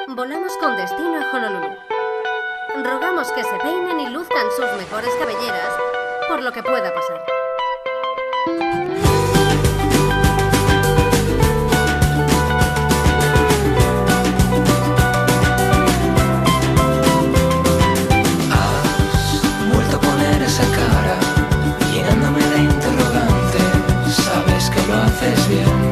Volamos con destino a Honolulu. Rogamos que se peinen y luzcan sus mejores cabelleras por lo que pueda pasar. Has vuelto a poner esa cara, llenándome de interrogantes. Sabes que lo haces bien.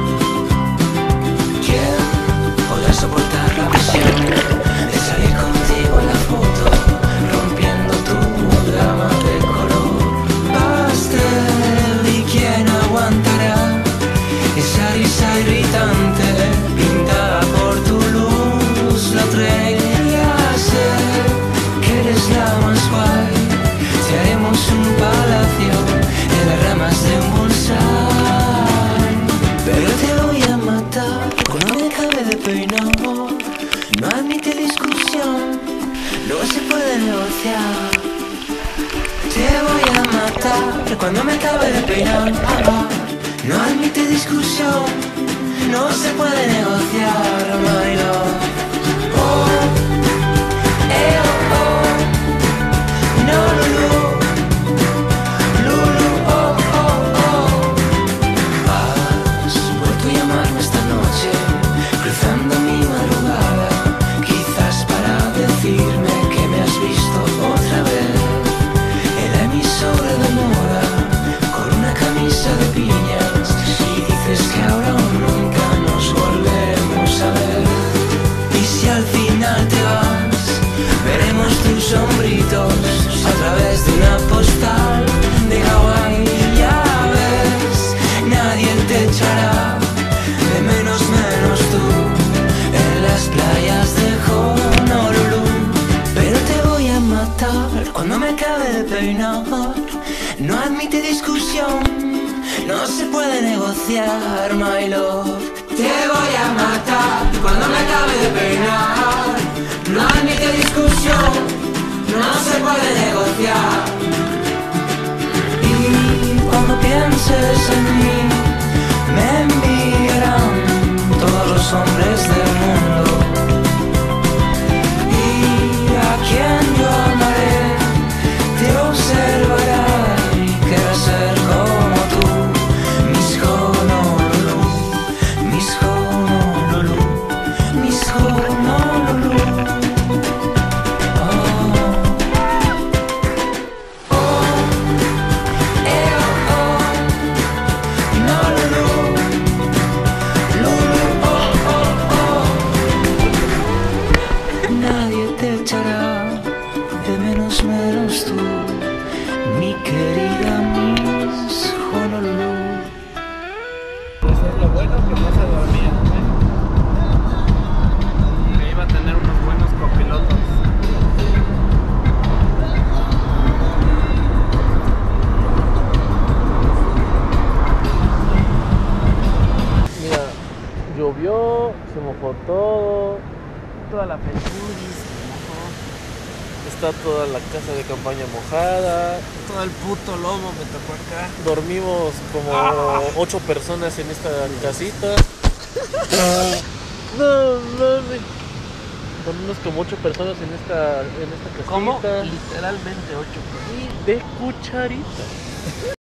¿Quién podrá soportar la presión de salir contigo en la foto, rompiendo tu gama de color pastel? ¿Y quién aguantará esa risa irritante pintada por tu luz? La estrella sé que eres la más guay. Te haremos un palacio en las ramas de un bonsai, pero te voy a matar cuando me acabe de peinar. No admite discusión, no se puede negociar. Te voy a matar cuando me acabe de peinar. No admite discusión, no se puede negociar, my love. Oh, oh, oh. No, Lulu, Lulu, oh, oh, oh. Has vuelto a llamarme esta noche, cruzando mi madrugada, quizás para decirme que me has visto otra vez en la emisora de moda, con una camisa de piñas, y dices que ahora o nunca nos volvemos a ver. Y si al final te vas, veremos tus hombritos a través de una postal de Hawái. Ya ves, nadie te echará de menos tú en las playas de Honolulu. Pero te voy a matar cuando me acabe de peinar. No admite discusión, no se puede negociar, my love. Te voy a matar cuando me acabe de peinar. No admite discusión, no se puede negociar. Y cuando pienses en mí, me enviarán todos los hombres del mundo. Y a quien yo amaré, te observará y querrá ser como tú. Mis Honolulu, mis Honolulu, mis Honolulu. Nadie te echará de menos tú, mi querida Miss Honolulu. Eso es lo bueno, que no se dormía, que iba a tener unos buenos copilotos. Mira, llovió, se mojó todo, toda la pensuris se mojó. Está toda la casa de campaña mojada. Todo el puto lomo me tocó acá. Dormimos como 8 personas en esta casita. No mames. Dormimos como 8 personas en esta casita. ¿Cómo? Literalmente 8 personas. Y de cucharita.